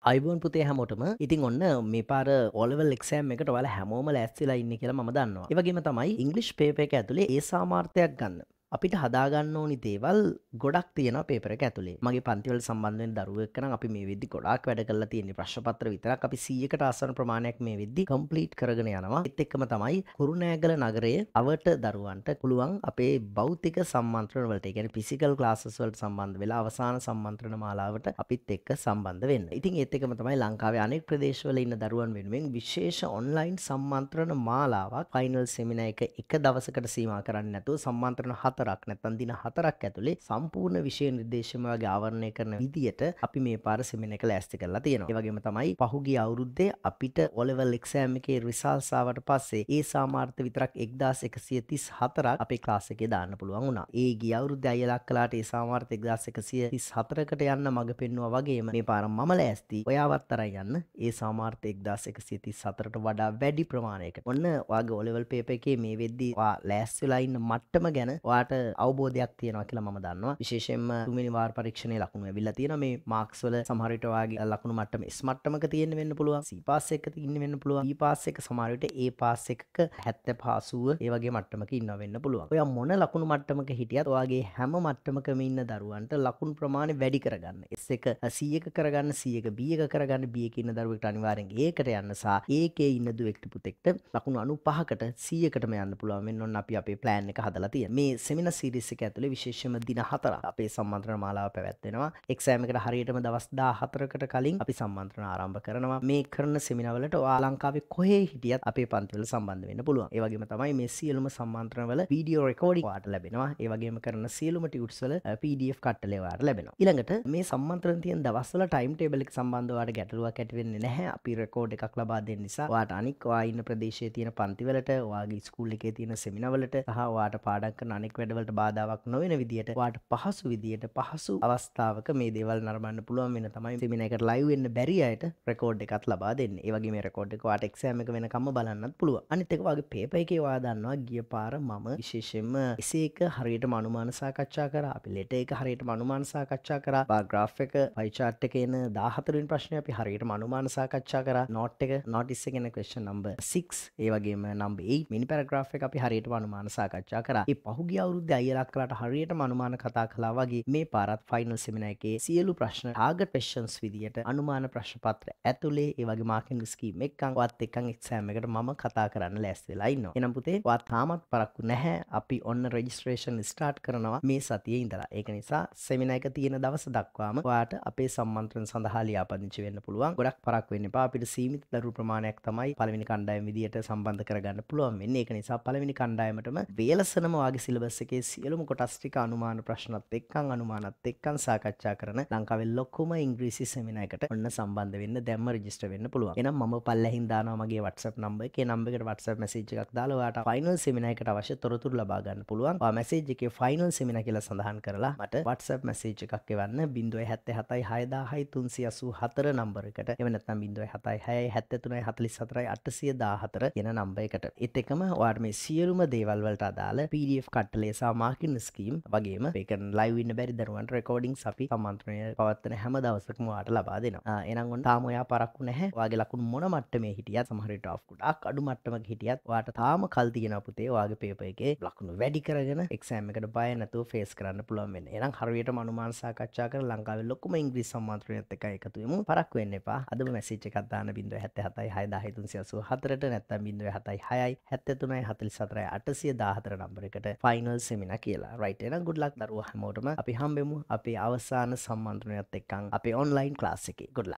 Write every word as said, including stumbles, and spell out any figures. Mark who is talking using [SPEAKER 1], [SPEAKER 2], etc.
[SPEAKER 1] අයිබෝන් පුතේ හැමෝටම ඉතින් ඔන්න මේ පාර ඕලෙවල් එක්සෑම් එකට ඔයාලා හැමෝම ලෑස්තිලා ඉන්නේ කියලා මම දන්නවා. ඒ වගේම තමයි ඉංග්‍රීසි පේපර් එක ඇතුලේ ඒ සාමාර්ථයක් ගන්න. අපිට හදාගන්න ඕනි දේවල් ගොඩක් තියෙනවා පේපර් එක ඇතුලේ. මගේ පන්තිවල සම්බන්ධ වෙන දරුවෙක් නම් අපි මේ වෙද්දි ගොඩාක් වැඩ කරලා තියෙන්නේ. ප්‍රශ්න පත්‍ර විතරක් අපි සීයකට ආසන්න ප්‍රමාණයක් මේ වෙද්දි කම්ප්ලීට් කරගෙන යනවා. ඒත් එක්කම තමයි කුරුණෑගල නගරයේ අවට දරුවන්ට පුළුවන් අපේ භෞතික සම්මන්ත්‍රණ වලට, ඒ කියන්නේ ෆිසිකල් ක්ලාසස් වලට සම්බන්ධ වෙලා අවසාන සම්මන්ත්‍රණ මාලාවට අපිත් එක්ක සම්බන්ධ වෙන්න. ඉතින් ඒත් එක්කම තමයි ලංකාවේ අනෙක් ප්‍රදේශවල ඉන්න දරුවන් වෙනුවෙන් විශේෂ ඔන්ලයින් සම්මන්ත්‍රණ මාලාවක් ෆයිනල් සෙමිනාර් එක එක දවසකට සීමා කරන්නේ නැතුව සම්මන්ත්‍රණ හතරක් නැත්නම් දින හතරක් ඇතුලේ සම්පූර්ණ විෂය නිර්දේශම වගේ ආවරණය කරන විදියට අපි මේ පාර සෙමිනාර් එක ලෑස්ති කරලා තියෙනවා. ඒ වගේම තමයි පහුගිය අවුරුද්දේ අපිට O level exam එකේ රිසල්ට්ස් ආවට පස්සේ ඒ සාමාර්ථ විතරක් එක්දාස් එකසිය තිස් හතරක් අපේ ක්ලාස් එකේ දාන්න පුළුවන් වුණා. ඒ ගිය අවුරුද්දේ අයියලා අක්කලාට ඒ සාමාර්ථ එක්දාස් එකසිය තිස් හතරකට යන්න මඟ පෙන්නුවා වගේම මේ පාර මම ලෑස්ති ඔයාවත් තරයි යන්න ඒ සාමාර්ථ එක්දාස් එකසිය තිස් හතරට වඩා වැඩි ප්‍රමාණයකට. ඔන්න ඔයාගේ O level paper එකේ මේ වෙද්දී ඔයා ලෑස්ති වෙලා ඉන්න මට්ටම ගැන ඔයාට අවබෝධයක් තියෙනවා කියලා මම දන්නවා. විශේෂයෙන්ම තුන්වෙනි වාර පරීක්ෂණයේ ලකුණු ඇවිල්ලා තියෙනවා. මේ මාක්ස් වල සමහර විට ඔයාගේ ලකුණු මට්ටම S මට්ටමක තියෙන්න වෙන්න පුළුවන්. C පාස් එකක තියෙන්න වෙන්න පුළුවන්. B පාස් එක සමහර විට A පාස් එකක හැත්තෑ අසූව ඒ වගේ මට්ටමක ඉන්න වෙන්න පුළුවන්. ඔයා මොන ලකුණු මට්ටමක හිටියත් ඔයාගේ හැම මට්ටමකම ඉන්න දරුවන්ට ලකුණු ප්‍රමාණය වැඩි කරගන්න. S එක C එක කරගන්න, C එක B එක කරගන්න, B එකේ ඉන්න දරුවෙක්ට අනිවාර්යෙන් A එකට යන්න සහ A එකේ ඉන්න දුවෙක්ට පුතෙක්ට ලකුණු අනූපහකට C එකටම යන්න පුළුවන් වෙන්න ඕන අපි අපේ ප්ලෑන් එක හදලා තියෙනවා. මේ සෙමිනාර් සීරීස් එක ඇතුලේ විශේෂයෙන්ම දින හතරක් අපේ සම්මන්ත්‍රණ මාලාව පැවැත්වෙනවා. එක්සෑම් එකට හරියටම දවස් දාහතරකට කලින් අපි සම්මන්ත්‍රණ ආරම්භ කරනවා. මේ කරන සෙමිනාර් වලට ඔයා ලංකාවේ කොහේ හිටියත් අපේ පන්තිවල සම්බන්ධ වෙන්න පුළුවන්. ඒ වගේම තමයි මේ සියලුම සම්මන්ත්‍රණ වල වීඩියෝ රෙකෝඩින් ඔයාට ලැබෙනවා. ඒ වගේම කරන සියලුම ටියුට්ස් වල P D F කට්ටලේ ඔයාට ලැබෙනවා. ඊළඟට මේ සම්මන්ත්‍රණ තියෙන දවස්වල ටයිම් ටේබල් එක සම්බන්ධව ඔයාට ගැටලුවක් ඇති වෙන්නේ නැහැ. අපි රෙකෝඩ් එකක් ලබා දෙන්න නිසා ඔයාට අනික් ඔයා ඉන්න ප්‍රදේශයේ තියෙන පන්තිවලට, ඔයාගේ ස්කූල් එකේ තියෙන සෙමිනාර් වලට සහ ඔයාට පාඩම් කරන අනෙක් වැඩවලට බාධාවක් නොවන විදියට ඔයාට පහසු විදියට පහසු අවස්ථාවක මේ දේවල් නරඹන්න පුළුවන් වෙන තමයි සෙමිනාර් එකට ලයිව් වෙන්න බැරි අයට රෙකෝඩ් එකක් ලබා දෙන්නේ. ඒ වගේ මේ රෙකෝඩ් එක ඔයාට එක්සෑම් එක වෙනකම්ම බලන්නත් පුළුවන්. අනිත් එක ඔයාගේ පේපර් එකේ ඔයා දන්නවා ගිය පාර මම විශේෂයෙන්ම එසේ එක හරියටම අනුමාන සාකච්ඡා කරා. අපි ලෙටර් එක හරියටම අනුමාන සාකච්ඡා කරා. බාර් ග්‍රාෆ් එක පයි chart එකේ එන දාහතර වෙනි ප්‍රශ්නේ අපි හරියටම අනුමාන සාකච්ඡා කරා. නෝට් එක නෝටිස් එකේ එන question number six ඒ වගේම number eight මිනි පැරග්‍රාෆ් එක අපි හරියටම අනුමාන සාකච්ඡා කරා. ඒ පහුගිය අවුරුද්දේ අයියලා අක්කලාට හරියටම අනුමාන කතා කළා වගේ මේ පාරත් ෆයිනල් සෙමිනාර් එකේ සියලු ප්‍රශ්න ටාගට් ක්වෙස්චන්ස් විදියට අනුමාන ප්‍රශ්න පත්‍ර ඇතුලේ ඒ වගේ මාකින් ස්කීම් එකක් ඔයත් එක්කන් එක්සෑම් එකට මම කතා කරන්න ලෑස්ති වෙලා ඉන්නවා. එහෙනම් පුතේ ඔයා තාමත් පරක්කු නැහැ. අපි ඔන්න රෙජිස්ට්‍රේෂන් ස්ටාර්ට් කරනවා මේ සතියේ ඉඳලා. ඒක නිසා සෙමිනාර් එක තියෙන දවස් දක්වාම ඔයාට අපේ සම්මන්ත්‍රණ සඳහා ලියාපදිංචි වෙන්න පුළුවන්. ගොඩක් පරක්කු වෙන්න එපා. අපිට සීමිත දරු ප්‍රමාණයක් තමයි පළවෙනි කණ්ඩායම විදියට සම්බන්ධ කරගන්න පුළුවන් වෙන්නේ. ඒක නිසා පළවෙනි කණ්ඩායමටම වේලසනම ඔයාගේ සිලබස් එකේ සියලුම කොටස් ටික අනුමාන ප්‍රශ්නත් එක්කන් අනුමානත් එක්කන් සාකච්ඡා කරන ලංකාවේ ලොකුම ඉංග්‍රීසි සෙමිනාර් එකට ඔන්න සම්බන්ධ වෙන්න දැම්ම රෙජිස්ටර් වෙන්න පුළුවන්. එහෙනම් මම පල්ලෙහින් දානවා මගේ WhatsApp නම්බර් එක. ඒ නම්බර් එකට WhatsApp මැසේජ් එකක් දාලා ඔයාට ෆයිනල් සෙමිනාර් එකට අවශ්‍ය තොරතුරු ලබා ගන්න පුළුවන්. ඔයා මැසේජ් එකේ ෆයිනල් සෙමිනාර් කියලා සඳහන් කරලා මට WhatsApp මැසේජ් එකක් එවන්න zero seven seven හය දාහයි තුන්සිය අසූ හතර නම්බර් එකට. එහෙම නැත්නම් zero seven seven හයයි හැත්තෑ තුනයි හතළිස් හතරයි අටසිය දාහතර කියන නම්බර් එකට. ඒත් එකම ඔයාට මේ සියලුම දේවල් වලට අදාළ P D F කට්ටලේ සහ මාකින් ස්කීම් වගේම ඒක ලයිව් ඉන්න බැරි දරුවන්ට රෙකෝඩින්ග්ස් අපි සම්මන්ත්‍රණය පවත්වන හැම දවසකම ඔයාට ලබා දෙනවා. එහෙනම් ඔන්න තාම ඔයා පරක්කු නැහැ. ඔයාගේ ලකුණු මොන මට්ටමේ හිටියත් සමහර විට ඔෆ් ගොඩක් අඩු මට්ටමක හිටියත් ඔයාට තාම කල් තියෙනවා පුතේ ඔයාගේ පේපර් එකේ ලකුණු වැඩි කරගෙන එක්සෑම් එකට බය නැතුව ෆේස් කරන්න පුළුවන් වෙන්නේ. එහෙනම් හරියටම අනුමාන සාකච්ඡා කරලා ලංකාවේ ලොකුම ඉංග්‍රීසි සම්මන්ත්‍රණයත් එක්ක එකතු වෙමු. පරක්කු වෙන්න එපා. අදම මැසේජ් එකක් දාන්න zero seven seven හය දාහයි තුන්සිය අසූ හතරට නැත්නම් zero seven seven හයයි හැත්තෑ තුනයි හතළිස් හතරයි අටසිය දාහතර නම්බර එකට ෆයිනල් සෙමිනාර් කියලා. රයිට්. එහෙනම් good luck දරුවෝ හැමෝටම. අපි හම්බෙමු අපේ අවසාන සම්මන්ත්‍රණයත් එක්කන් අපේ ඔන්ලයින් ක්ලාස් එකේ. good luck.